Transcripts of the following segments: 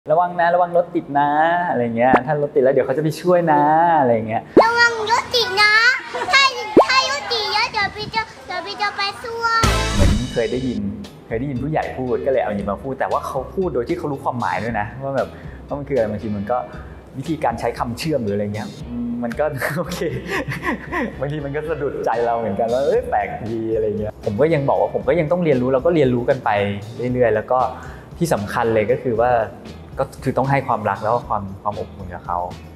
ระวังนะระวังรถติดนะอะไรเงี้ยถ้ารถติดแล้วเดี๋ยวเขาจะไปช่วยนะอะไรเงี้ยระวังรถติดนะถ้ารถติดแล้วเดี๋ยวพี่จะไปซ่วมเหมือนเคยได้ยินผู้ใหญ่พูดก็เลยเอามาพูดแต่ว่าเขาพูดโดยที่เขารู้ความหมายด้วยนะว่าแบบว่ามันคืออะไรบางทีมันก็วิธีการใช้คำเชื่อมหรืออะไรเงี้ยมันก็โอเคบางทีมันก็สะดุดใจเราเหมือนกันว่าแปลกดีอะไรเงี้ยผมก็ยังบอกว่าผมก็ยังต้องเรียนรู้เราก็เรียนรู้กันไปเรื่อยๆแล้วก็ที่สำคัญเลยก็คือว่าก็คือต้องให้ความรักแล้วก็ความอบอุ่นกับเขา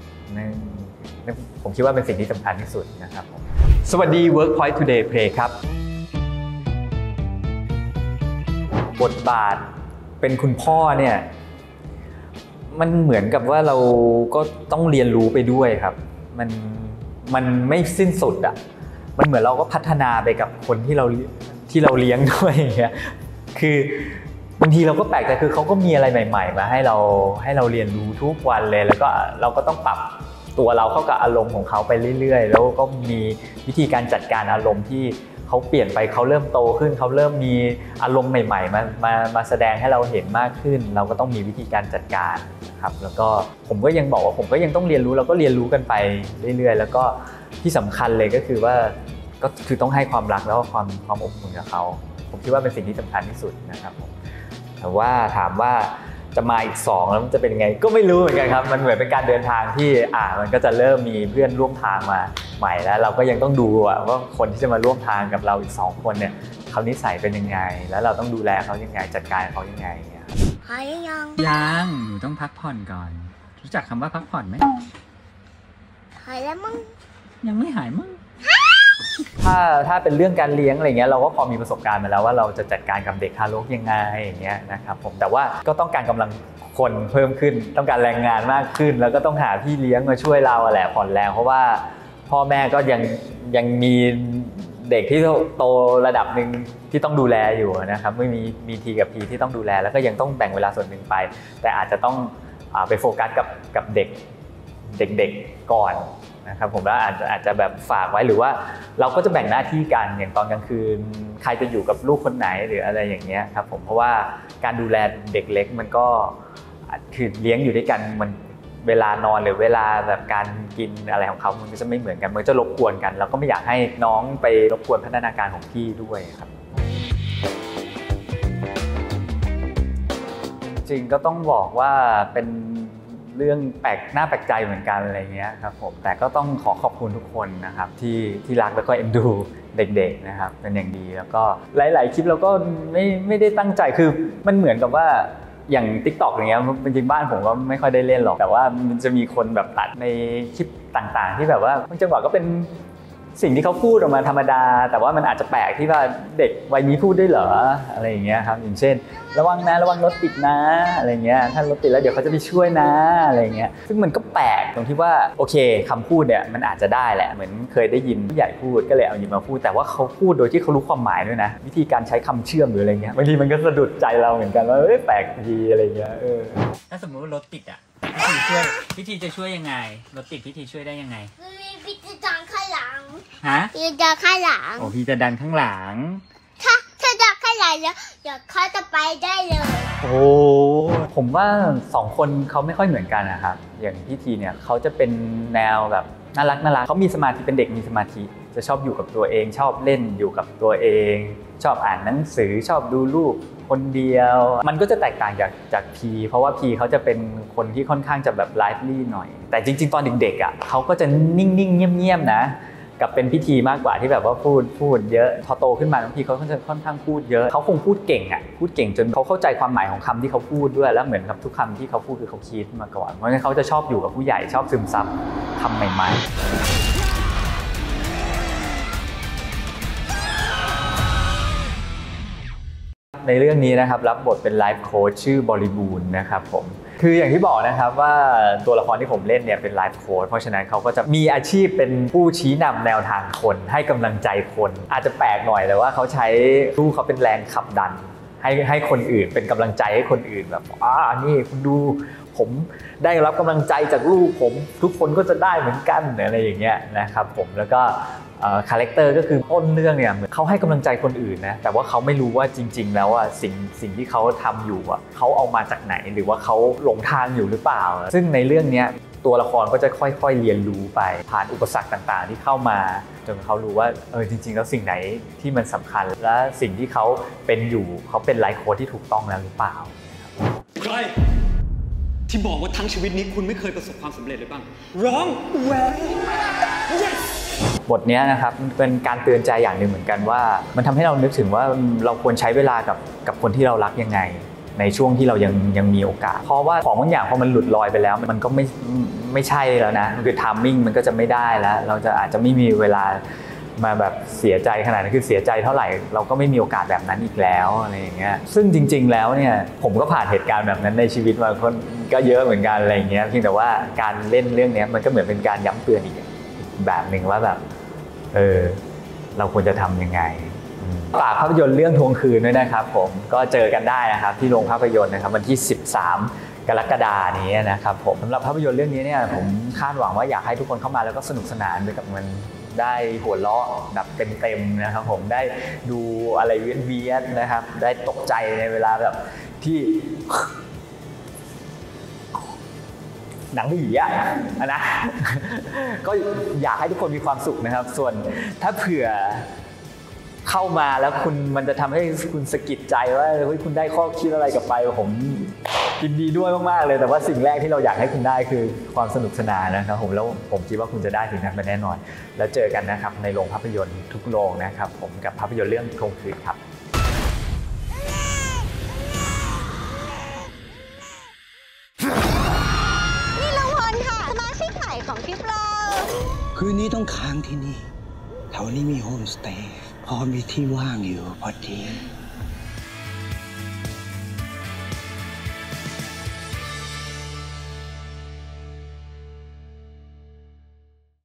ผมคิดว่าเป็นสิ่งที่สำคัญที่สุดนะครับผมสวัสดี Workpoint Today Play ครับบทบาทเป็นคุณพ่อเนี่ยมันเหมือนกับว่าเราก็ต้องเรียนรู้ไปด้วยครับมันไม่สิ้นสุดอ่ะมันเหมือนเราก็พัฒนาไปกับคนที่เราเลี้ยงด้วยอย่างเงี้ยคือบางทีเราก็แปลกใจคือเขาก็มีอะไรใหม่ๆมาให้เราเรียนรู้ทุกวันเลยแล้วก็เราก็ต้องปรับตัวเราเข้ากับอารมณ์ของเขาไปเรื่อยๆแล้วก็มีวิธีการจัดการอารมณ์ที่เขาเปลี่ยนไปเขาเริ่มโตขึ้นเขาเริ่มมีอารมณ์ใหม่ๆมาแสดงให้เราเห็นมากขึ้นเราก็ต้องมีวิธีการจัดการครับแล้วก็ผมก็ยังบอกว่าผมก็ยังต้องเรียนรู้เราก็เรียนรู้กันไปเรื่อยๆแล้วก็ที่สำคัญเลยก็คือว่าก็คือต้องให้ความรักแล้วก็ความอบอุ่นกับเขาผมคิดว่าเป็นสิ่งที่สำคัญที่สุดนะครับผมแต่ว่าถามว่าจะมาอีก2แล้วมันจะเป็นยังไงก็ไม่รู้เหมือนกันครับมันเหมือนเป็นการเดินทางที่มันก็จะเริ่มมีเพื่อนร่วมทางมาใหม่แล้วเราก็ยังต้องดูว่าคนที่จะมาร่วมทางกับเราอีก2คนเนี่ยเขานิสัยเป็นยังไงแล้วเราต้องดูแลเขายังไงจัดการเขายังไงเนี่ยหายยังหนูต้องพักผ่อนก่อนรู้จักคำว่าพักผ่อนไหมหายแล้วมั้งยังไม่หายมั้งถ้าเป็นเรื่องการเลี้ยงอะไรเงี้ยเราก็พอมีประสบการณ์มาแล้วว่าเราจะจัดการกับเด็กทารกยังไงอย่างเงี้ยนะครับผมแต่ว่าก็ต้องการกำลังคนเพิ่มขึ้นต้องการแรงงานมากขึ้นแล้วก็ต้องหาพี่เลี้ยงมาช่วยเราแหละผ่อนแรงเพราะว่าพ่อแม่ก็ยังมีเด็กที่โตระดับหนึ่งที่ต้องดูแลอยู่นะครับไม่มีทีกับพีที่ต้องดูแลแล้วก็ยังต้องแบ่งเวลาส่วนหนึ่งไปแต่อาจจะต้องไปโฟกัสกับเด็กก่อนนะครับผมแล้วอาจจะแบบฝากไว้หรือว่าเราก็จะแบ่งหน้าที่กันอย่างตอนกลางคืนใครจะอยู่กับลูกคนไหนหรืออะไรอย่างเงี้ยครับผมเพราะว่าการดูแลเด็กเล็กมันก็คือเลี้ยงอยู่ด้วยกันมันเวลานอนหรือเวลาแบบการกินอะไรของเขามันก็จะไม่เหมือนกันมันจะรบกวนกันแล้วก็ไม่อยากให้น้องไปรบกวนพัฒนาการของพี่ด้วยครับจริงก็ต้องบอกว่าเป็นเรื่องน่าแปลกใจเหมือนกันอะไรเงี้ยครับผมแต่ก็ต้องขอบคุณทุกคนนะครับที่รักแล้วก็เอ็นดูเด็กๆนะครับเป็นอย่างดีแล้วก็หลายๆคลิปเราก็ไม่ได้ตั้งใจคือมันเหมือนกับว่าอย่าง TikTok อย่างเงี้ยจริงๆบ้านผมก็ไม่ค่อยได้เล่นหรอกแต่ว่ามันจะมีคนแบบตัดในคลิปต่างๆที่แบบว่าบางจังหวะก็เป็นสิ่งที่เขาพูดออกมาธรรมดาแต่ว่ามันอาจจะแปลกที่ว่าเด็กวัยนี้พูดได้เหรออะไรอย่างเงี้ยครับอย่างเช่นระวังนะระวังรถติดนะอะไรเงี้ยถ้ารถติดแล้วเดี๋ยวเขาจะไปช่วยนะอะไรเงี้ยซึ่งมันก็แปลกตรงที่ว่าโอเคคำพูดเนี่ยมันอาจจะได้แหละเหมือนเคยได้ยินผู้ใหญ่พูดก็เลยเอามาพูดแต่ว่าเขาพูดโดยที่เขารู้ความหมายด้วยนะวิธีการใช้คำเชื่อมหรืออะไรเงี้ยบางทีมันก็สะดุดใจเราเหมือนกันว่าแปลกดีอะไรเงี้ยถ้าสมมติว่ารถติดอ่ะพิธีจะช่วยยังไงรถติดพิธีช่วยได้ยังไงพี่จะดันข้างหลังฮะพี่จะดันข้างหลังโอ้พี่จะดันข้างหลังถ้าดันข้างหลังแล้วเดี๋ยวเขาจะไปได้เลยโอ้ผมว่า2คนเขาไม่ค่อยเหมือนกันนะครับอย่างพิธีเนี่ยเขาจะเป็นแนวแบบน่ารักเขามีสมาธิเป็นเด็กมีสมาธิจะชอบอยู่กับตัวเองชอบเล่นอยู่กับตัวเองชอบอ่านหนังสือชอบดูรูปคนเดียวมันก็จะแตกต่างจากพีเพราะว่าพีเขาจะเป็นคนที่ค่อนข้างจะแบบไลฟ์ลี่หน่อยแต่จริงๆตอนเด็กๆอ่ะเขาก็จะนิ่งๆเงียบๆนะกับเป็นพิธีมากกว่าที่แบบว่าพูดเยอะพอโตขึ้นมาบางทีเขาก็จะค่อนข้างพูดเยอะเขาคงพูดเก่งจนเขาเข้าใจความหมายของคำที่เขาพูดด้วยแล้วเหมือนกับทุกคำที่เขาพูดคือเขาคิดมาก่อนเพราะฉะนั้นเขาจะชอบอยู่กับผู้ใหญ่ชอบซึมซับคำใหม่ๆในเรื่องนี้นะครับรับบทเป็นไลฟ์โค้ชชื่อบริบูรณ์นะครับผมคืออย่างที่บอกนะครับว่าตัวละครที่ผมเล่นเนี่ยเป็นไลฟ์โค้ชเพราะฉะนั้นเขาก็จะมีอาชีพเป็นผู้ชี้นำแนวทางคนให้กำลังใจคนอาจจะแปลกหน่อยแต่ว่าเขาใช้ลูกเขาเป็นแรงขับดันให้คนอื่นเป็นกำลังใจให้คนอื่นแบบนี่คุณดูผมได้รับกำลังใจจากลูกผมทุกคนก็จะได้เหมือนกันอะไรอย่างเงี้ยนะครับผมแล้วก็คาแรคเตอร์ก็คือต้นเรื่องเนี่ยเขาให้กำลังใจคนอื่นนะแต่ว่าเขาไม่รู้ว่าจริงๆแล้วสิ่งที่เขาทำอยู่เขาเอามาจากไหนหรือว่าเขาหลงทางอยู่หรือเปล่าซึ่งในเรื่องนี้ตัวละครก็จะค่อยๆเรียนรู้ไปผ่านอุปสรรคต่างๆที่เข้ามาจนเขารู้ว่าจริงๆแล้วสิ่งไหนที่มันสำคัญและสิ่งที่เขาเป็นอยู่เขาเป็นไลฟ์โค้ชที่ถูกต้องแล้วหรือเปล่าใครที่บอกว่าทั้งชีวิตนี้คุณไม่เคยประสบความสำเร็จเลยบ้างร้องแหว yes บทนี้นะครับเป็นการเตือนใจอย่างหนึ่งเหมือนกันว่ามันทำให้เรานึกถึงว่าเราควรใช้เวลากับคนที่เรารักยังไงในช่วงที่เรายังมีโอกาสเพราะว่าของบางอย่างพอมันหลุดลอยไปแล้วมันก็ไม่ใช่แล้วนะคือไทมิ่งมันก็จะไม่ได้แล้วเราจะอาจจะไม่มีเวลามาแบบเสียใจขนาดนั้นคือเสียใจเท่าไหร่เราก็ไม่มีโอกาสแบบนั้นอีกแล้วอะไรอย่างเงี้ยซึ่งจริงๆแล้วเนี่ยผมก็ผ่านเหตุการณ์แบบนั้นในชีวิตมาก็เยอะเหมือนกันอะไรอย่างเงี้ยเพียงแต่ว่าการเล่นเรื่องนี้มันก็เหมือนเป็นการย้ำเตือนอีกแบบหนึ่งว่าแบบเราควรจะทำยังไงฝากภาพยนตร์เรื่องทวงคืนด้วยนะครับผมก็เจอกันได้นะครับที่โรงภาพยนตร์นะครับวันที่13 กรกฎาคมนี้นะครับผมสำหรับภาพยนตร์เรื่องนี้เนี่ยผมคาดหวังว่าอยากให้ทุกคนเข้ามาแล้วก็สนุกสนานไปกับมันได้หัวเราะแบบเต็มๆนะครับผมได้ดูอะไรเวียนๆนะครับได้ตกใจในเวลาแบบที่หนังผีอะนะก็อยากให้ทุกคนมีความสุขนะครับส่วนถ้าเผื่อเข้ามาแล้วมันจะทำให้คุณสะกิดใจว่าเฮ้ยคุณได้ข้อคิดอะไรกลับไปผมยินดีด้วยมากๆเลยแต่ว่าสิ่งแรกที่เราอยากให้คุณได้คือความสนุกสนานนะครับผมแล้วผมคิดว่าคุณจะได้ถึงนั้นแน่นอนแล้วเจอกันนะครับในโรงภาพยนตร์ทุกโรงนะครับผมกับภาพยนตร์เรื่องทวงคืนครับนี่น้องพลค่ะสมาชิกใหม่ของทริปเราคืนนี้ต้องค้างที่นี่แถวนี้มีโฮมสเตย์พอมีที่ว่างอยู่พอดี